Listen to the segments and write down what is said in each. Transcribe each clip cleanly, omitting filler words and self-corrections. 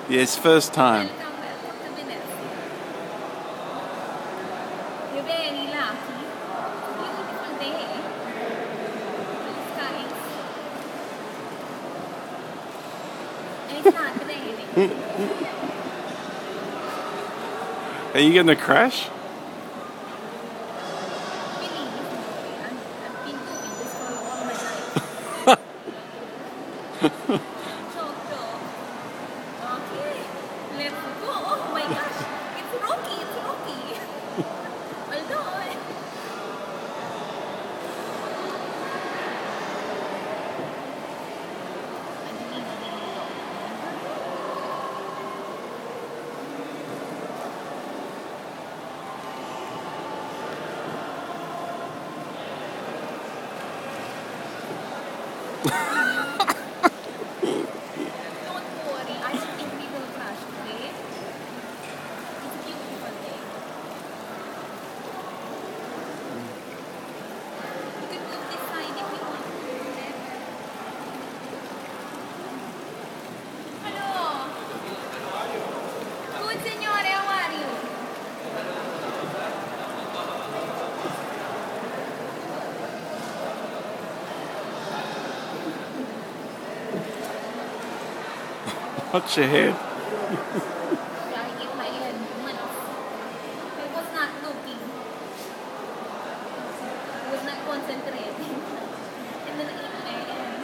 Yes, first time. Welcome to Venice. You're very lucky. Beautiful day. Blue skies. And it's not raining. Are you going to crash? Believe me, I've been doing this for all my life. So, okay, let's go. Oh my gosh, it's rocky, it's rocky. Although, Angelina really low. Don't worry, I don't think we will crash today. It's a beautiful day. You can move this side if you want. Hello. Good, signore. How are you? Watch your head. I give my hand money. I was not looking. I was not concentrating. And then I am.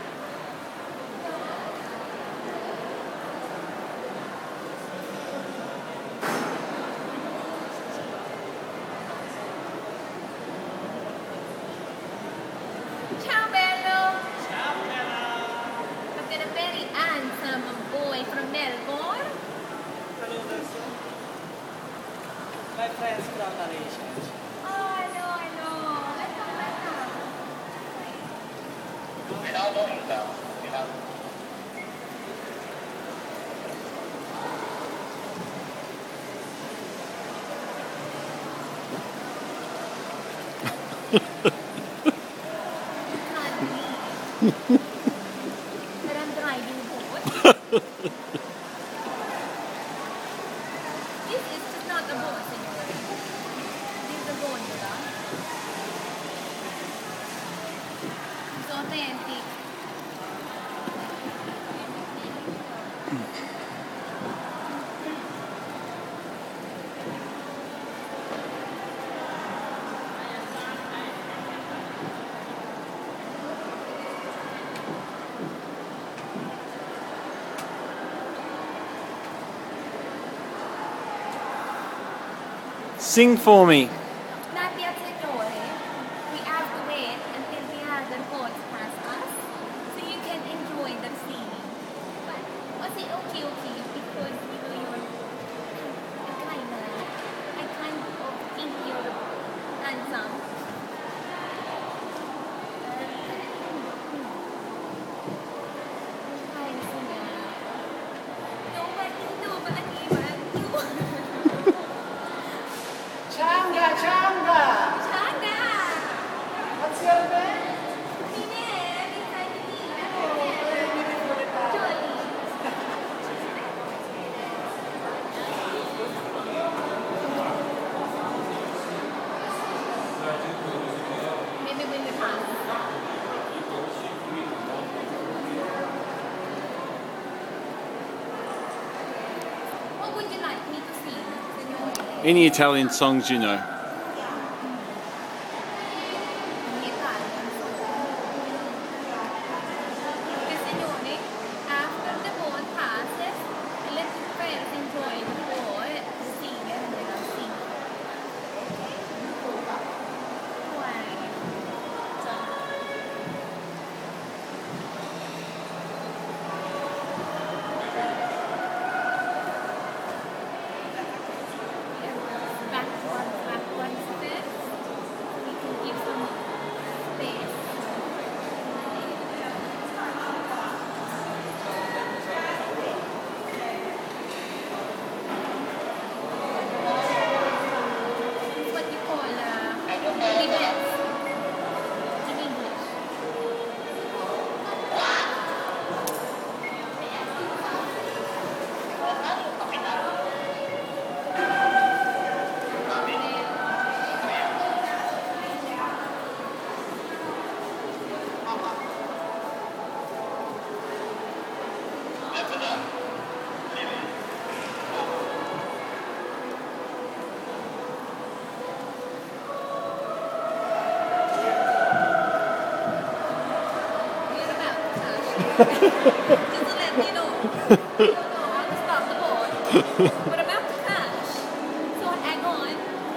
Ciao, bello. I've got a very handsome boy from Melbourne. Hello there, sir. My friends from Malaysia. Oh, I know. Let's come. You can't leave. But I'm driving boat. This is just not a boat, signore. This is a gondola. It's authentic. Sing for me. Not yet, signore. We have to wait until the other boats pass us so you can enjoy the scenery. But was it okay? Because you know I kind of think you're handsome. Hi, singer. Nobody even you. Changa, Changa! Changa! What's your name? Maybe when we pass. What would you like me to sing, signore? Any Italian songs you know. In Italian. Okay, signore, after the boat passes, let the friends enjoy the boat, sing, and then I'll sing. Why? Backwards. Just to let you know. I don't know how to stop the boat. We're about to crash. So hang on.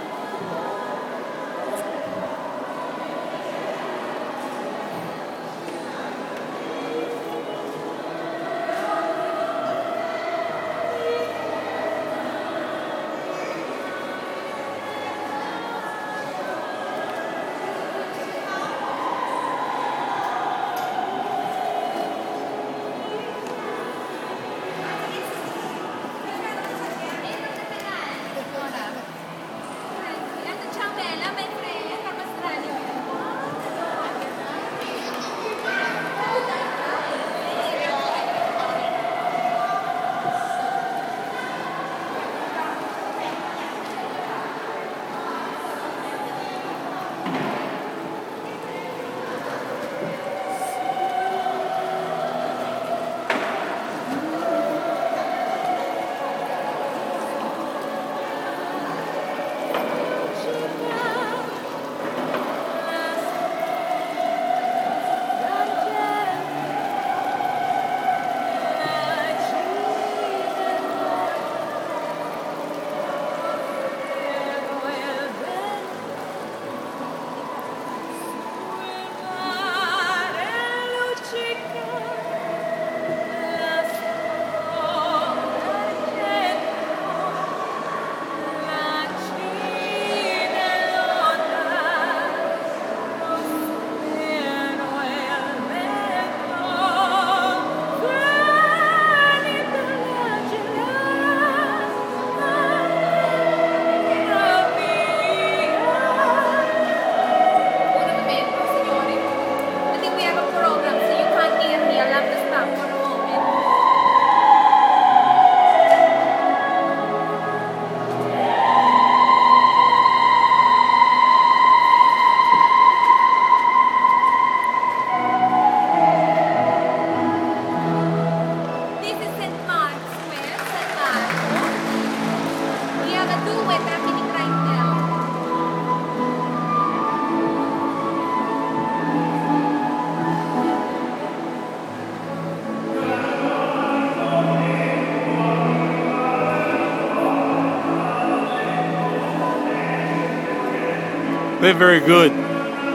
They're very good. Look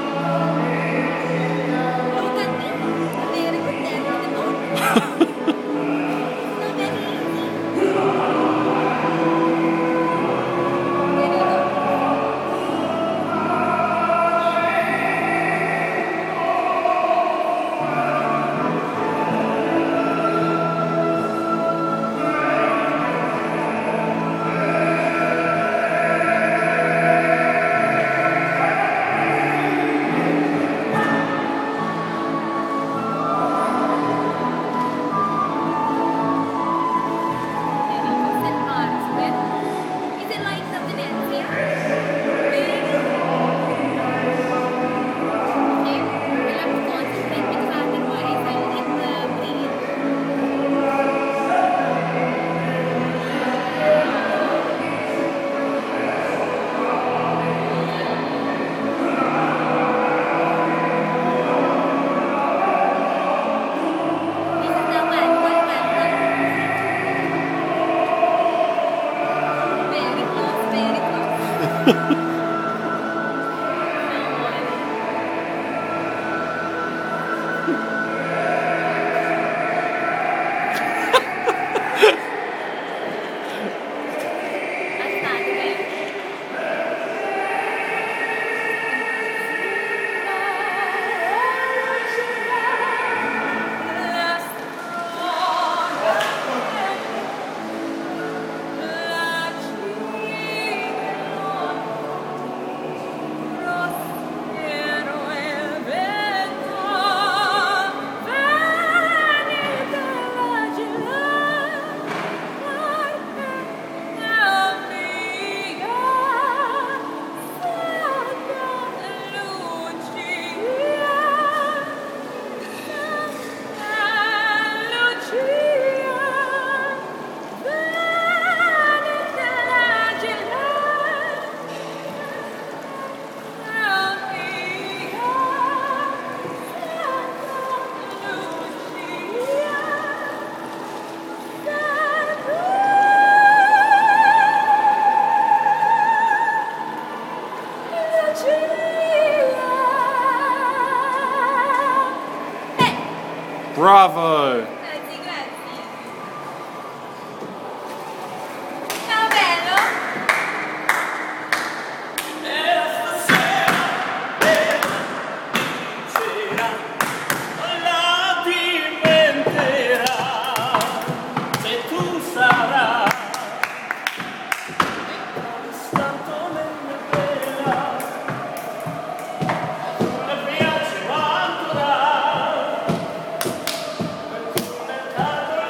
at me. Very good there. Not very easy. Very good. Bravo. Grazie, grazie. Ciao bello. La diventerà se tu sarai stanto nella vela e piace ancora nel caso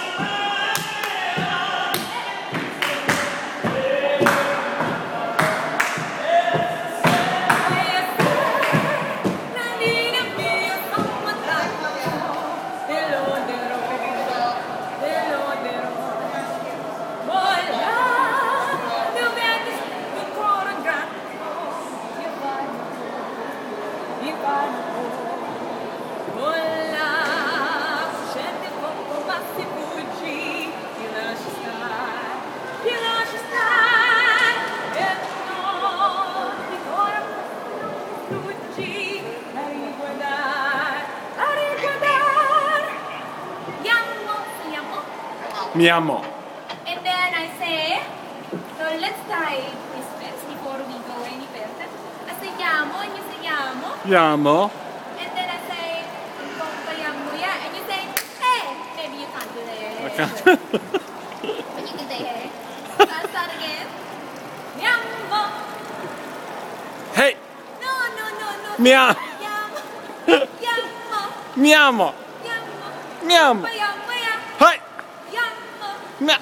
Mi amo. And then I say, so let's tie this first before we go any further. I say yamo and you say yamo. Mi amo. And then I say ya, and you say hey. Maybe you can't do that. I can't. But you can say hey. So I'll start again. Yamo. Hey. No. Mi amo. Yamo. Yamo. Mi amo. Yamo. Mi amo. Yamo ya. Hey. Yamo. Mi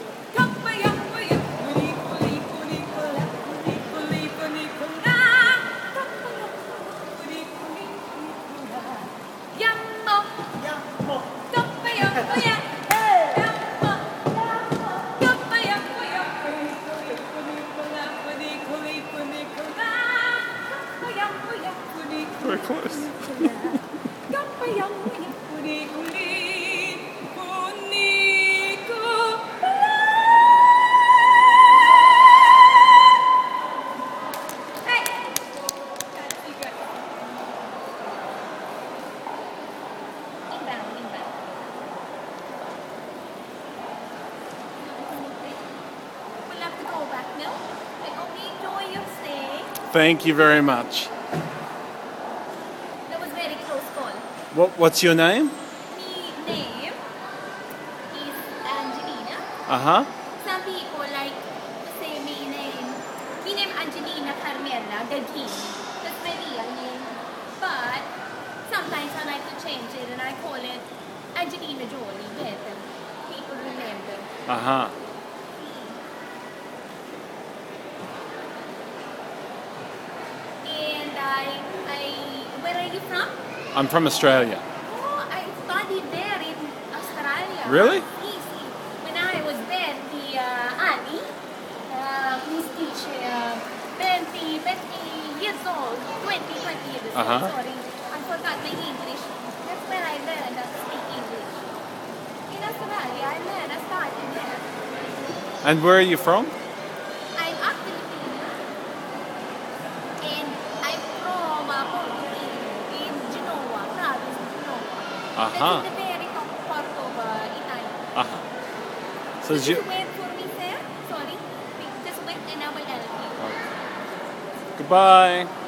Very close. We'll have to go back now. I hope you enjoy your stay. Thank you very much. That was very close call. What's your name? My name is Angelina. Uh-huh. Some people like to say my name. My name Angelina Carmela Gagin. That's my real name. But sometimes I like to change it and I call it Angelina Jolie. Better. People remember. Uh-huh. Where are you from? I'm from Australia. Oh, I studied there in Australia. Really? Easy. When I was there, the Annie, please teach 20 years old, 20 years old, Uh-huh. sorry. I forgot my English. That's when I learned how to speak English. In Australia, I started there. And where are you from? I'm half-Filipino. And I'm from Portuguese in Genoa, province of Genoa. Uh-huh. That's in the very top part of Italy. Uh-huh. So Just you... wait for me, sir. Sorry. Just wait and I will help you. Goodbye.